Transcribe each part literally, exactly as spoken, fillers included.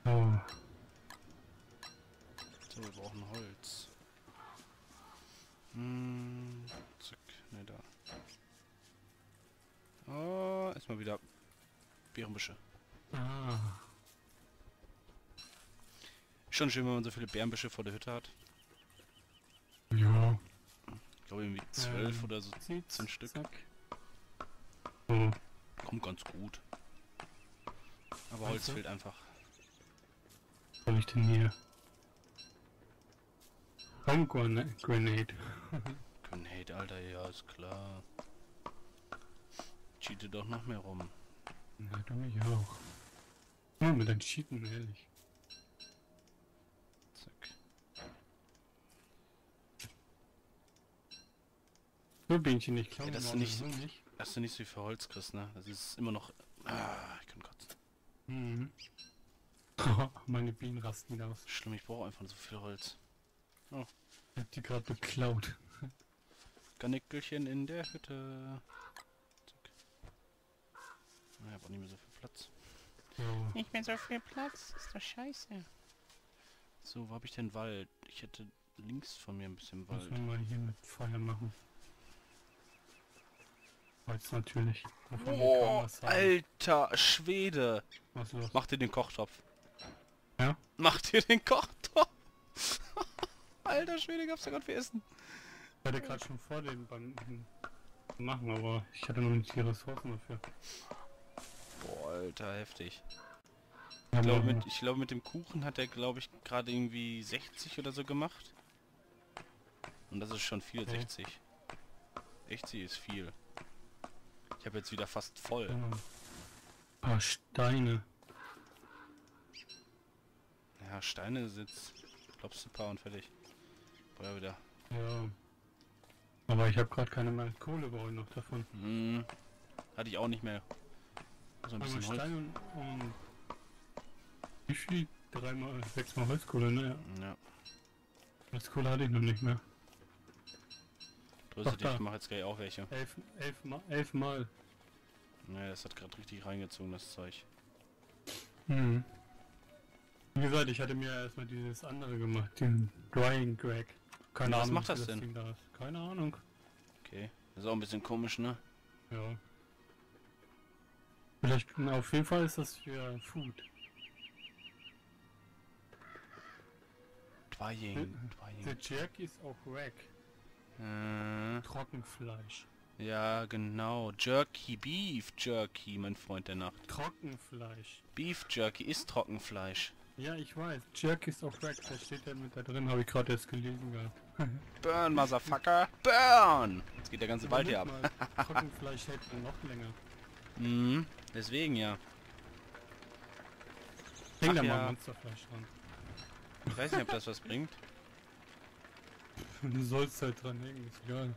Oh. So, wir brauchen Holz. Hm, zack, ne, da. Oh, erstmal wieder Beerenbüsche. Ah. Schon schön, wenn man so viele Beerenbüsche vor der Hütte hat. Ja. Ich glaube irgendwie zwölf Ähm, oder so, zehn Stück. Zack. So. Kommt ganz gut. Aber Meinst Holz du? fehlt einfach. Was soll ich denn hier? Home Grenade. Grenade, Alter, ja, ist klar. Cheate doch noch mehr rum. Na, du mich auch. Nur mit deinen Cheaten, ehrlich. Zack. So, Bienchen, ich glaube, Ey, dass du morgen nicht so- nicht. Dass du nicht so viel Holz kriegst, ne? Das ist immer noch... Ah, ich kann kotzen. Mhm. Meine Bienen rasten wieder aus. Schlimm, ich brauche einfach so viel Holz. Ich hab die gerade beklaut. Kanickelchen in der Hütte. Zack. Ah, ich hab auch nicht mehr so viel Platz. So. Nicht mehr so viel Platz, ist doch scheiße. So, wo hab ich denn Wald? Ich hätte links von mir ein bisschen Muss Wald. man mal hier mit Feuer machen. Holz natürlich. Wovon wir kaum Oh, was haben. alter Schwede! Was los? Mach dir den Kochtopf. Ja? Mach dir den Kochtopf! Alter Schwede, gab's da gerade für Essen. Ich hatte gerade schon vor, den beim machen, aber ich hatte noch nicht die Ressourcen dafür. Boah, Alter, heftig. Ja, Ich glaube, aber- mit, ich glaube, mit dem Kuchen hat er, glaube ich, gerade irgendwie sechzig oder so gemacht. Und das ist schon viel, Okay. sechzig. sechzig ist viel. Ich habe jetzt wieder fast voll. Ja. Ein paar Steine. Ja, Steine sitzt. Klopfst ein paar und fertig. Feuer wieder. Ja. Aber ich habe gerade keine mehr Kohle bei euch noch davon. Hm. Hatte ich auch nicht mehr. So ein Einmal bisschen Holz. Stein und, und wie viel? Dreimal, sechsmal Holzkohle, ne? Ja. Ja. Holzkohle hatte ich noch nicht mehr. Größe Doch, dich, da. ich mache jetzt gleich auch welche. Elf, elf, Mal, elf Mal. Ne, das hat gerade richtig reingezogen, das Zeug. Hm. Wie gesagt, ich hatte mir erstmal dieses andere gemacht, den Drying Crack. Keine Was Ahnung, macht wie das denn? Ding da ist. Keine Ahnung. Okay. Das ist auch ein bisschen komisch, ne? Ja. Vielleicht, na, auf jeden Fall ist das für Food. Dwying. The Dwying. Jerk ist auch Rack. Äh, Trockenfleisch. ja, genau. Jerky, Beef Jerky, mein Freund der Nacht. Trockenfleisch. Beef Jerky ist Trockenfleisch. Ja, ich weiß. Jerk ist auch Rack. Da steht ja mit da drin, habe ich gerade erst gelesen gehabt. Burn, Motherfucker, burn! Jetzt geht der ganze Wald hier ab. Überleg mal, Trockenfleisch hält dann noch länger. Mhm, deswegen ja. Häng Ach da ja. mal Monsterfleisch dran. Ich weiß nicht, ob das was bringt. Du sollst halt dran hängen, ist egal.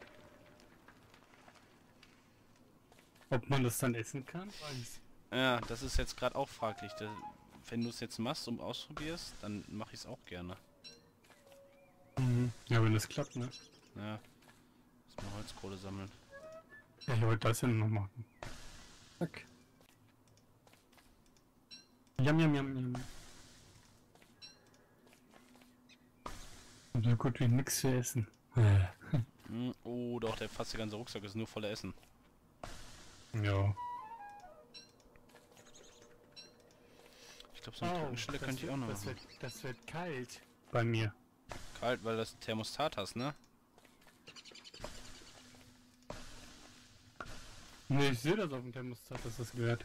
Ob man das dann essen kann? Weiß. Ja, das ist jetzt gerade auch fraglich. Da, wenn du es jetzt machst und ausprobierst, dann mache ich es auch gerne. Mhm. Ja, wenn das klappt, ne? Ja. Muss mal Holzkohle sammeln. Ja, ich wollte das ja noch machen. Zack. Jam, jam, jam, jam. So gut wie nix zu essen. Hm, oh, doch, der fast der ganze Rucksack ist nur voller Essen. Ja. Ich glaube, so eine Trockenstelle das könnte ich auch noch wird, das machen. wird, das wird kalt. Bei mir. Kalt, weil das Thermostat hast, ne? Ne, ich sehe das auf dem Thermostat, dass das gehört.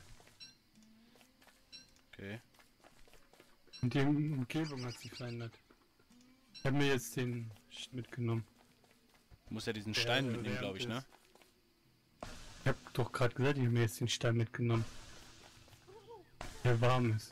Okay. Und die Umgebung hat sich verändert. Ich habe mir jetzt den Sch- mitgenommen. Du musst ja diesen Der, Stein äh, mitnehmen, wärmt glaube ich, ne? ist. Ich habe doch gerade gesagt, ich habe mir jetzt den Stein mitgenommen. Der warm ist.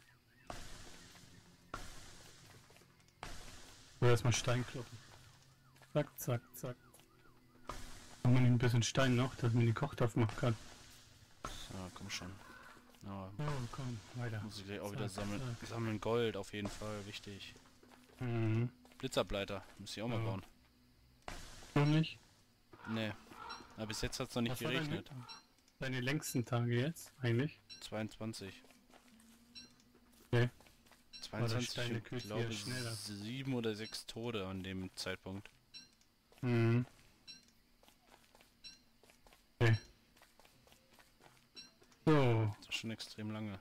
So, erstmal Stein kloppen. Zack, zack, zack. Haben wir ein bisschen Stein noch, dass man die Kochtopf machen kann. So, komm schon. Aber Oh, komm, weiter. muss ich gleich auch wieder Zack, sammeln. zack. Sammeln Gold auf jeden Fall, wichtig. Mhm. Blitzableiter, muss ich auch mal Ja. bauen. Noch nicht? Nee. Aber bis jetzt hat es noch nicht Was war geregnet. Deine, deine längsten Tage jetzt, eigentlich? zweiundzwanzig. Okay. zweiundzwanzig, Steine ich kühlst du glaube ja schneller. sieben oder sechs Tode an dem Zeitpunkt. Mhm. Okay. So, Das ist schon extrem lange.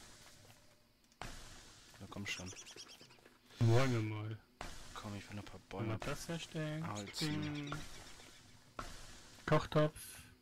Ja, komm schon. wollen wir mal. Komm, ich will noch ein paar Wollen wir Bäume. das herstellen? Holz. Ding. Kochtopf.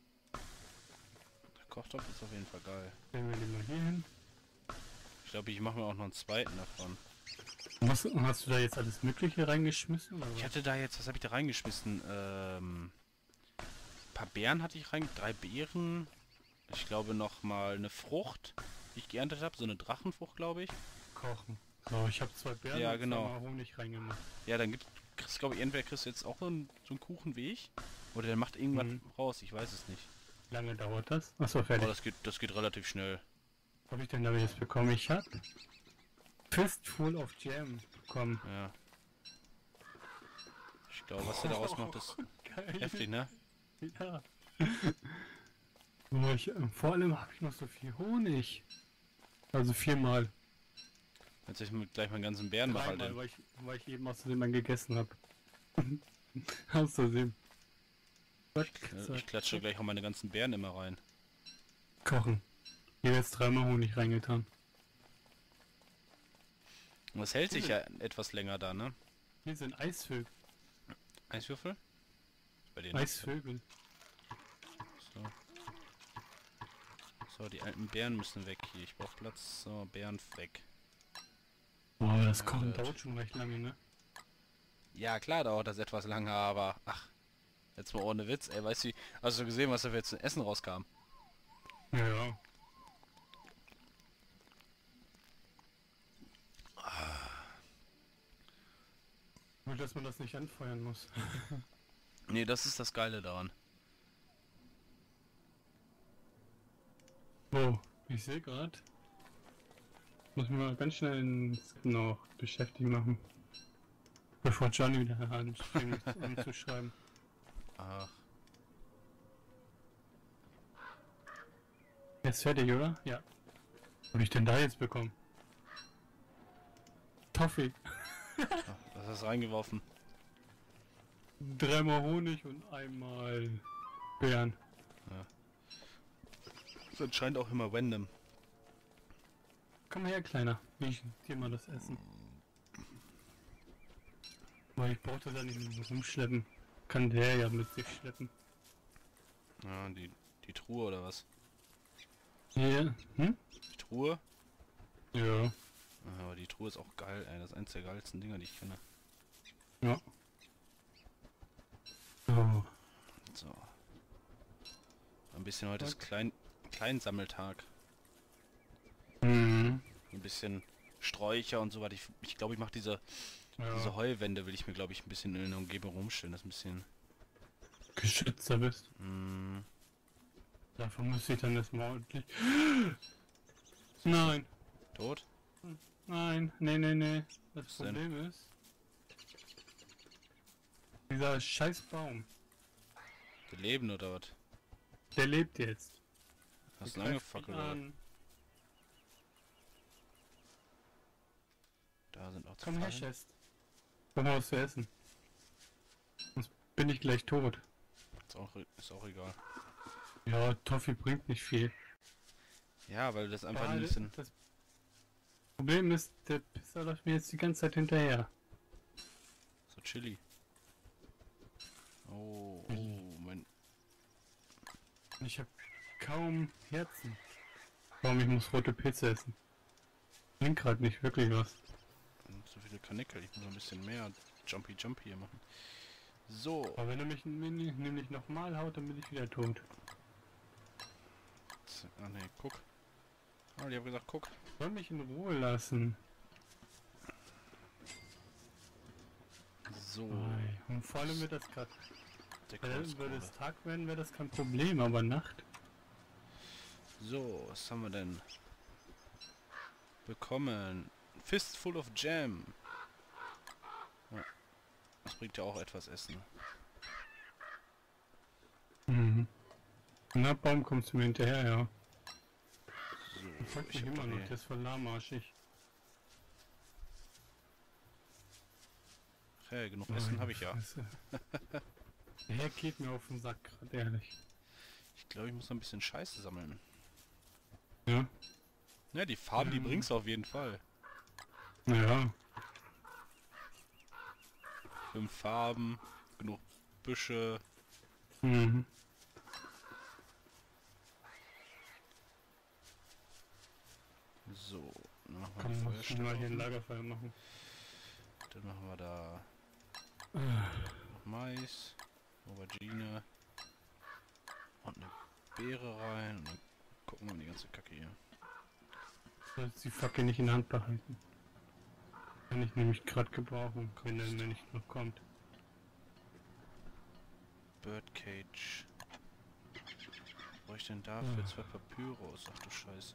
Der Kochtopf ist auf jeden Fall geil. Stellen wir den mal hier hin. Ich glaube, ich mache mir auch noch einen zweiten davon. Was, hast du da jetzt alles Mögliche reingeschmissen? Oder? Ich hatte da jetzt, was habe ich da reingeschmissen? Ähm, ein paar Beeren hatte ich rein, drei Beeren. Ich glaube noch mal eine Frucht, die ich geerntet habe, so eine Drachenfrucht, glaube ich. Kochen. So, ich habe zwei Beeren Ja, und genau. zweimal Honig reingemacht. Ja, dann gibt kriegst, glaube ich, entweder kriegst du jetzt auch so einen, so einen Kuchen wie ich, oder der macht irgendwas Mhm. raus, ich weiß es nicht. Wie lange dauert das? Achso, Aber fertig. das geht, das geht relativ schnell. Was habe ich denn da jetzt bekommen? Ich habe Fistful of Jam bekommen. Ja. Ich glaube, was er daraus macht, ist Geil. heftig, ne? Ja. Aber ich, äh, vor allem habe ich noch so viel Honig. Also viermal. Jetzt ich mit gleich meinen ganzen Bären mache, Dreimal, halt. weil ich, weil ich eben außerdem einen gegessen habe. Außerdem. Zack, Ich zack, klatsche gleich auch meine ganzen Bären immer rein. kochen. Hier wird jetzt dreimal Honig reingetan. Und das hält sich ja etwas länger da, ne? Hier sind Eisvögel. Eiswürfel? Bei denen. Eisvögel. So. So, die alten Bären müssen weg hier. Ich brauche Platz. So, Bären weg. Oh, das Ja, Kochen das- dauert schon recht lange, ne? Ja, klar dauert das etwas lange, aber... Ach, jetzt mal ohne Witz. Ey, weißt du, hast du gesehen, was da jetzt zum Essen rauskam? Ja, ja. Nur, dass man das nicht anfeuern muss. Nee, das ist das Geile daran. Oh, ich sehe gerade. Muss mir mal ganz schnell ins noch beschäftigt machen. Bevor Johnny wieder anfängt umzuschreiben. Ach, Er ist fertig, oder? Ja. Was habe ich denn da jetzt bekommen? Toffee. was hast du reingeworfen? Dreimal Honig und einmal Beeren. Das ist anscheinend auch immer random. Komm her, Kleiner. Ich dir mal das Essen. Weil ich brauche das ja nicht mehr rumschleppen. Kann der ja mit sich schleppen. Ja, die, die Truhe oder was? Hier. Hm? Die Truhe? Ja. Ja, aber die Truhe ist auch geil, ey. Das ist eins der geilsten Dinger, die ich kenne. Ja. So. So. Ein bisschen heute ist Klein Kleinsammeltag. Mhm. Ein bisschen Sträucher und so weiter. Ich ich, glaube, ich mache diese, Ja. diese Heuwände, will ich mir, glaube ich, ein bisschen in der Umgebung rumstellen. Das ist ein bisschen... Geschützter bist. Mm, Davon muss ich dann erstmal ordentlich. Nein. tot? Nein. Nee, nee, nee. Das Was denn? Problem ist. Dieser scheiß Baum. Die leben oder was? Der lebt jetzt. Hast du Der ihn greift angefackelt mich oder was? an. Da sind auch zwei Komm her, Fallen. Chest. Komm mal was zu essen. Sonst bin ich gleich tot. Ist auch, ist auch egal. Ja, Toffee bringt nicht viel. Ja, weil das einfach Ja, ein bisschen... das Problem ist, der Pisser läuft mir jetzt die ganze Zeit hinterher. So chilly. Oh, oh, mein... Ich habe kaum Herzen. Warum ich muss rote Pilze essen? Bringt gerade nicht wirklich was. So viele Kanickel. Ich muss ein bisschen mehr Jumpy Jumpy hier machen. So. Aber wenn er mich n- nämlich nochmal haut, dann bin ich wieder tot. Ah ne, guck. Ah, die haben gesagt, guck. Soll mich in Ruhe lassen. So. Ei, Und vor allem wird das gerade. Der Würde Kreuzkohle. es Tag werden, wäre das kein Problem, aber Nacht. So, was haben wir denn? Bekommen. Fistful of Jam. Ja. Das bringt ja auch etwas Essen. Mhm. Na, Baum kommst du mir hinterher, ja. So, Ich frag ich mich hab immer doch noch, hier- der ist voll lahmarschig. hey, genug Essen habe ich ja. Der geht mir auf den Sack, gerade ehrlich. Ich glaube, ich muss noch ein bisschen Scheiße sammeln. Ja. Ja, die Farben, die Ähm. bringst du auf jeden Fall. Naja. Fünf Farben, genug Büsche. Mhm. So, dann machen wir Komm, die muss Feuerstelle mal hier ein offen. Lagerfeuer machen. Dann machen wir da Ah. noch Mais, Aubergine und eine Beere rein. Und dann gucken wir mal die ganze Kacke hier. Sollst die Fackel nicht in der Hand behalten. Kann ich nämlich gerade gebrauchen, wenn er mir nicht noch kommt. Birdcage. Was brauche ich denn dafür? Ah. Zwei Papyrus. Ach du Scheiße.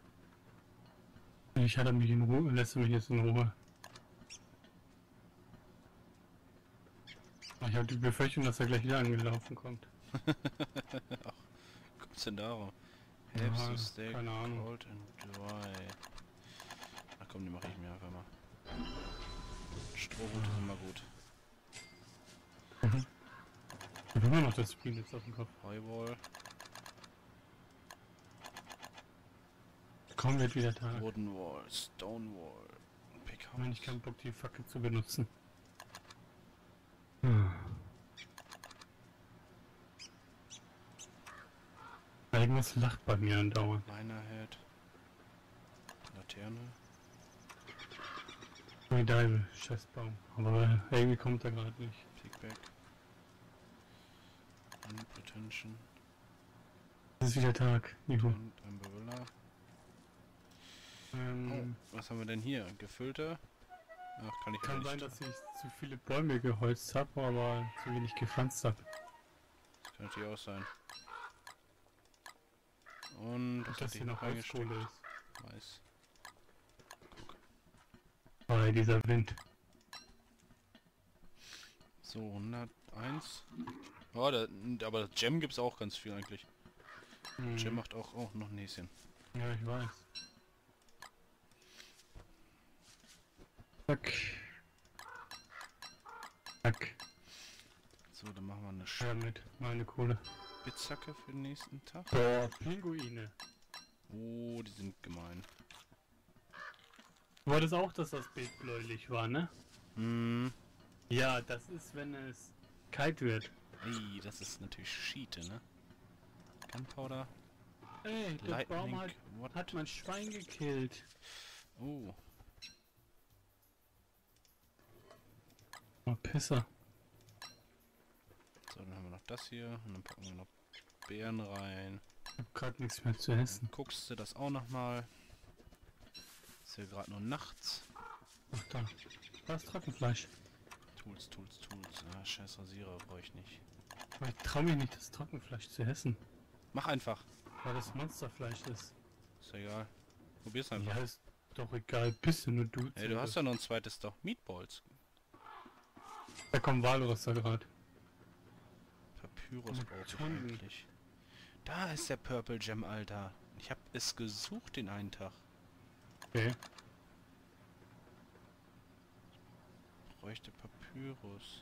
Ich hatte mich in Ruhe, lässt er mich jetzt in Ruhe. Ich habe die Befürchtung, dass er gleich wieder angelaufen kommt. Ach, kommt's denn darum? Helps Ja, to stay keine Ahnung. cold and dry. Ach komm, die mache ich mir einfach mal. Strohhut ist immer gut. Ich habe immer noch das Screen jetzt auf dem Kopf. Heuwall, Kaum wird wieder Tag. Wooden Wall, Stone Wall, Ich meine, ich Pickhouse. keinen Bock, die Fackel zu benutzen. Hm. Irgendwas lacht bei mir andauernd. Miner Head. Laterne. Wie Dive, Scheißbaum. Aber irgendwie kommt er gerade nicht. Pickback. Unpretension. Es ist wieder Tag. Juhu. Und ein Barilla. Ähm, Oh, was haben wir denn hier? Gefüllte? Ach, kann ich kann gar sein, nicht. dass ich zu viele Bäume geholzt habe, aber zu wenig gepflanzt habe. Das kann natürlich auch sein. Und was Dass hat hier hier noch noch reingesteckt? Holzkohle ist. Mais. Bei dieser Wind. So, hunderteins. Oh, da, aber das Gem gibt's auch ganz viel eigentlich. Hm. Gem macht auch, auch noch ein Näschen. Ja, ich weiß. Zack. Zack. So, dann machen wir eine Ja, mit meine Kohle. Spitzhacke für den nächsten Tag. Boah, Pinguine. Oh, die sind gemein. Du wolltest auch, dass das Bild bläulich war, ne? Hm. Ja, das ist, wenn es kalt wird. Ey, das ist natürlich Schiete, ne? Gunpowder. Ey, der Baum Lightning. hat, What? hat mein Schwein gekillt. Oh. Oh, Pisser. So, dann haben wir noch das hier. Und dann packen wir noch Beeren rein. Ich hab grad nichts mehr zu essen. Dann guckst du das auch nochmal. Ist ja gerade nur nachts. Ach da. Da ist Trockenfleisch. Tools, Tools, Tools. Ah, scheiß Rasierer brauche ich nicht. Aber ich trau mich nicht, das Trockenfleisch zu essen. Mach einfach. Weil das Monsterfleisch ist. Ist ja egal. Probier's einfach. Ja, ist doch egal. Bist du nur du. Ey, du hast ja noch ein zweites doch. Meatballs. Da kommt Walross da gerade. Papyrus Mit brauche ich Tonnen. eigentlich. Da ist der Purple Gem, Alter. Ich hab es gesucht den einen Tag. Okay. Bräuchte Papyrus.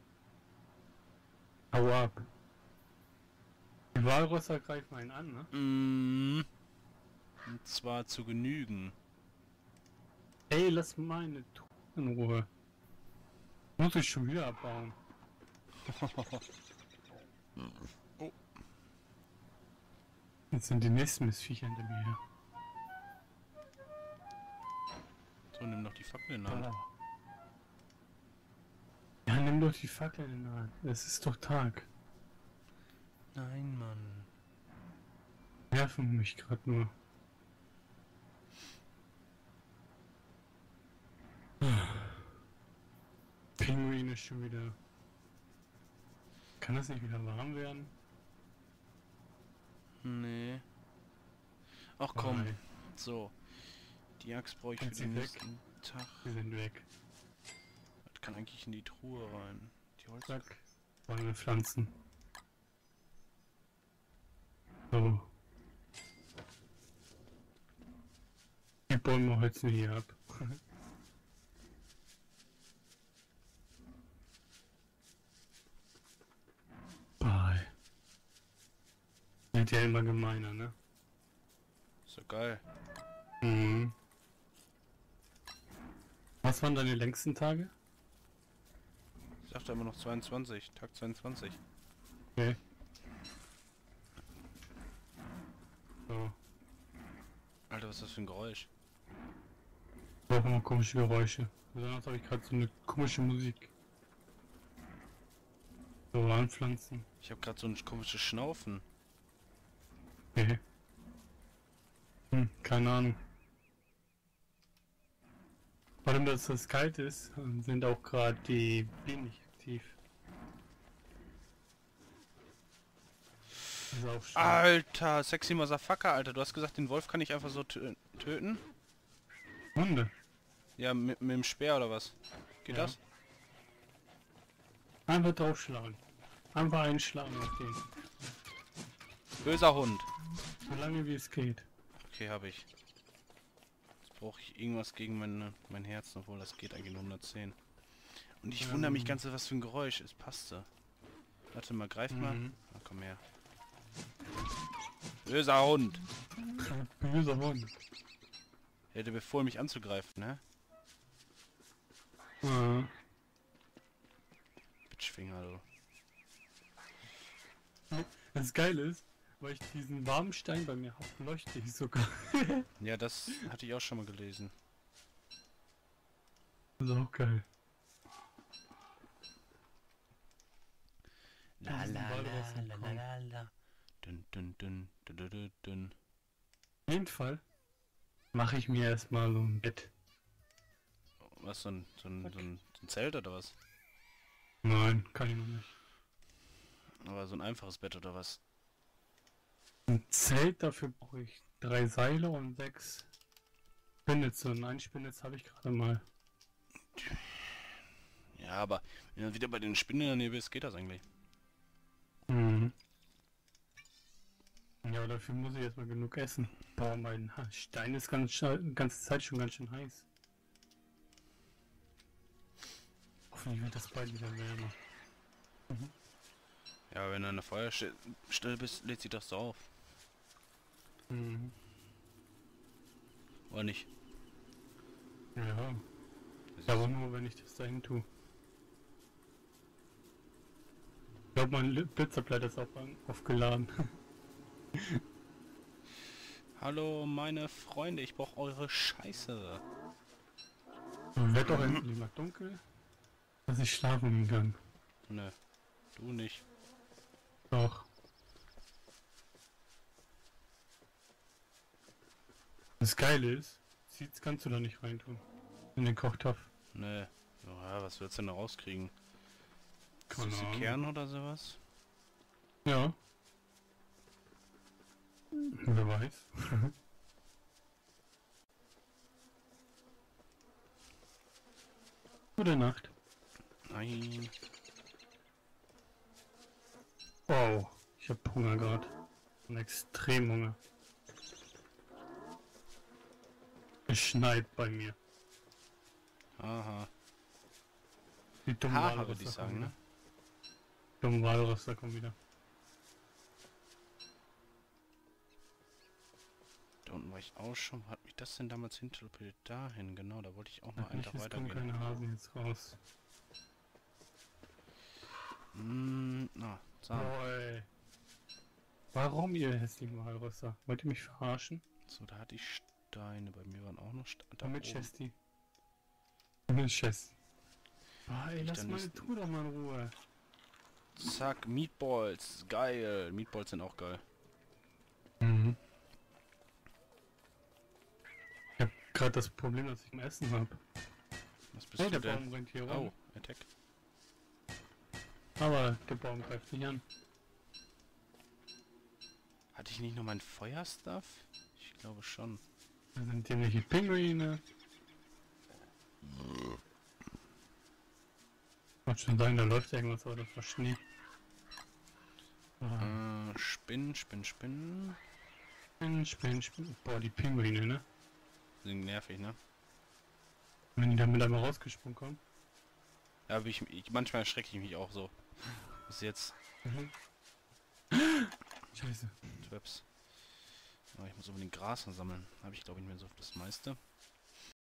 Hau ab. Die Walrosser greifen einen an, ne? Mm. Und zwar zu genügen. Ey, lass meine Truhe in Ruhe. Muss ich schon wieder abbauen. Oh. Jetzt sind die nächsten Missviecher hinter mir her. So, nimm doch die Fackel in der Hand. Ja, nimm doch die Fackel in die Hand. Es ist doch Tag. Nein, Mann. Nerven mich gerade nur. Pinguin ist schon wieder. Kann das nicht wieder warm werden? Nee. Ach komm. Nein, So. Die Axt brauche ich für Sind den sie weg? nächsten Tag. die sind weg. Das kann eigentlich in die Truhe rein. Die Holz. Zack. Wollen wir pflanzen. So. Die Bäume holzen wir hier ab. Wird ja immer gemeiner, ne? Ist doch geil. Mhm. Was waren deine längsten Tage? Ich dachte immer noch zweiundzwanzig, Tag zweiundzwanzig. Okay. So. Alter, was ist das für ein Geräusch? Auch immer komische Geräusche. Besonders habe ich gerade so eine komische Musik. So anpflanzen. Ich habe gerade so ein komisches Schnaufen. Okay. Hm, keine Ahnung. Vor allem, dass es kalt ist, sind auch gerade die Bienen nicht aktiv. Das ist auch schön. Alter, sexy Motherfucker, Alter. Du hast gesagt, den Wolf kann ich einfach so tö töten? Hunde. Ja, mit, mit dem Speer oder was? Geht Ja. das? Einfach draufschlagen. Einfach einschlagen auf den. Böser Hund. So lange wie es geht. Okay, habe ich. Jetzt brauche ich irgendwas gegen meine, mein Herz, obwohl das geht eigentlich nur hundertzehn. Und ich Ähm. wundere mich ganz, was für ein Geräusch. Es passte. Warte mal, greif mal. Mhm. Na, komm her. Böser Hund. Böser Hund. Er hätte befohlen, mich anzugreifen, ne? Ja. Bitchfinger, du. Das Geile ist, weil ich diesen warmen Stein bei mir habe, leuchte ich sogar. Ja, das hatte ich auch schon mal gelesen. Das ist auch geil. La diesen la Ball la la rausbekommen. la la. Dun dun dun dun dun dun dun. Auf jeden Fall mache ich mir erstmal so ein Bett. Was, so ein, so ein, so ein, so ein Zelt oder was? Nein, kann ich noch nicht. Aber so ein einfaches Bett oder was? Ein Zelt, dafür brauche ich drei Seile und sechs Spinnnetze. Und ein Spinnnetz habe ich gerade mal. Ja, aber wenn du wieder bei den Spinnen in der Nähe bist, geht das eigentlich. Mhm. Ja, aber dafür muss ich erstmal genug essen. Boah, mein Ha- Stein ist ganz, scha- ganze Zeit schon ganz schön heiß. Hoffentlich wird das bald wieder wärmer. Ja, wenn du an der Feuerstelle bist, lädt sich das so auf. Mhm. Oder nicht? Ja, Das aber ist- nur wenn ich das dahin tue. Ich glaube, mein Li- Blitzableiter ist auch an- aufgeladen. Hallo, meine Freunde, ich brauche eure Scheiße. Wird doch endlich mal dunkel, dass ich schlafen gehen kann. Nö, du nicht. Doch. Das Geile ist, Seeds kannst du da nicht reintun. In den Kochtopf. Nö. Ja, was willst du denn da rauskriegen? Keine Süße Ahnung. Kern oder sowas? Ja. Wer weiß. Gute Nacht. Nein. Wow, ich hab Hunger gerade. Extrem Hunger. Es schneit bei mir. Aha. Die dummen Haha, Walrösser würde ich sagen, kommen ne? wieder. Dummen Walrösser kommen wieder. Da unten war ich auch schon. Hat mich das denn damals hin teleportiert? Dahin, genau, da wollte ich auch noch einen Nicht, Tag es kommen weitergehen. keine Hasen jetzt raus. Mm, na, so. Boah, ey. Warum, ihr hässlichen Walrösser? Wollt ihr mich verarschen? So, da hatte ich Steine. Bei mir waren auch noch Steine. Da Komm mit, oben. Chesty. Komm mit, Chess. Ah, ey, Ich lass dann meine nicht- Tour doch mal in Ruhe. Zack, Meatballs. Geil. Meatballs sind auch geil. Mhm. Ich hab gerade das Problem, dass ich im Essen hab. Was bist Hey, du der denn? Baum rennt hier Oh, rum. Attack. Aber der Baum greift nicht an. Hatte ich nicht noch mein Feuerstuff? Ich glaube schon. Da sind irgendwelche Pinguine. Wollte schon sagen, da läuft irgendwas, aber das war Schnee. Ah, Äh, Spinnen, Spinnen, Spinnen. Spinn, Spinn, Spinn. Boah, die Pinguine, ne? Sind nervig, ne? Wenn die da mit einmal rausgesprungen kommen. Ja, aber ich, ich, manchmal erschrecke ich mich auch so. Bis jetzt. Mhm. Scheiße. Traps. Aber ich muss unbedingt Gras sammeln. Habe ich glaube ich nicht mehr so das meiste.